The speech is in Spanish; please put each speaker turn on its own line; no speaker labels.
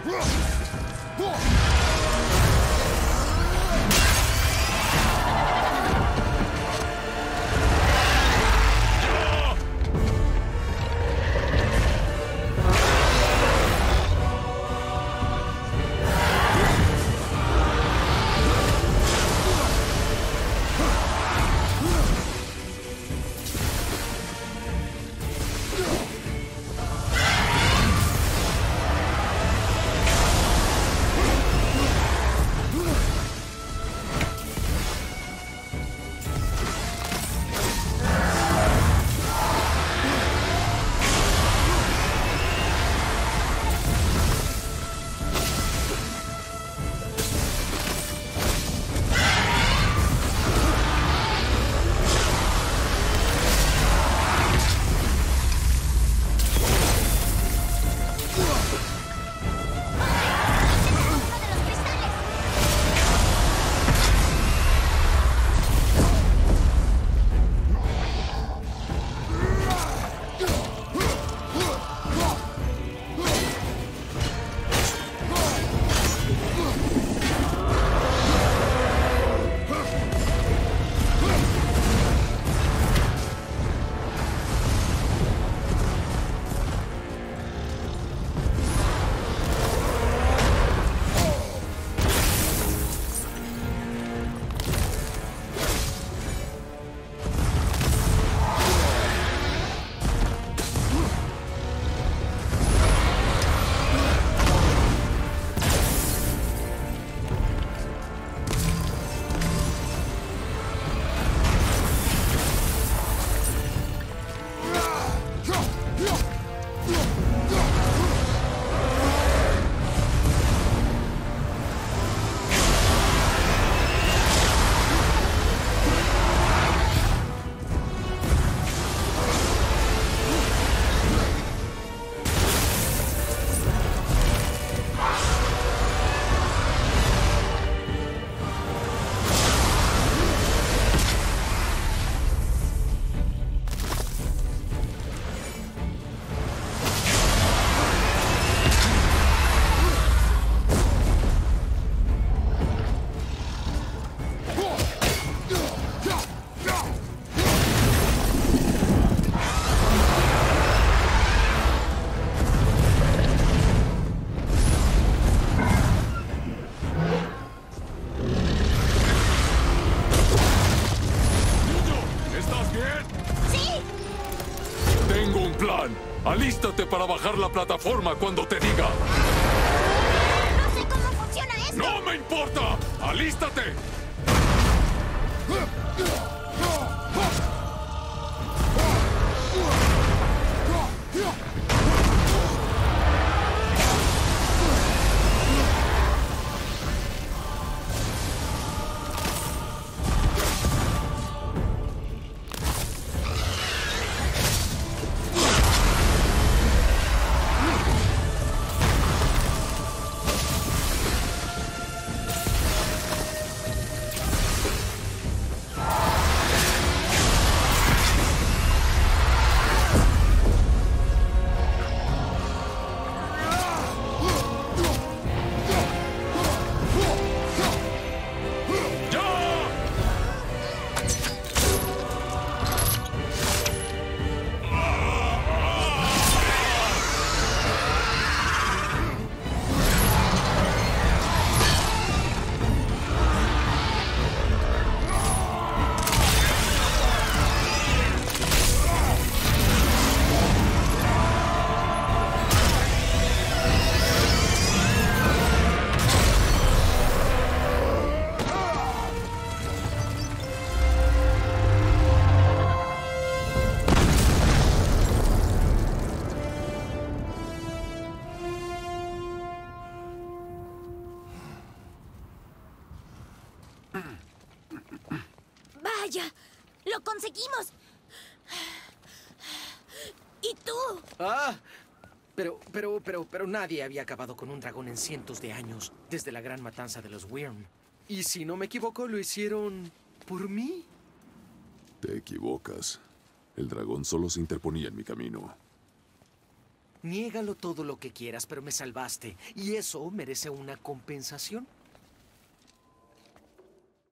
Alístate para bajar la plataforma cuando te diga.
No sé cómo funciona esto.
¡No me importa! ¡Alístate!
¡Vaya! ¡Lo conseguimos! ¿Y tú?
¡Ah! Pero nadie había acabado con un dragón en cientos de años, desde la gran matanza de los Wyrm. Y si no me equivoco, lo hicieron por mí.
Te equivocas. El dragón solo se interponía en mi camino.
Niégalo todo lo que quieras, pero me salvaste. Y eso merece una compensación.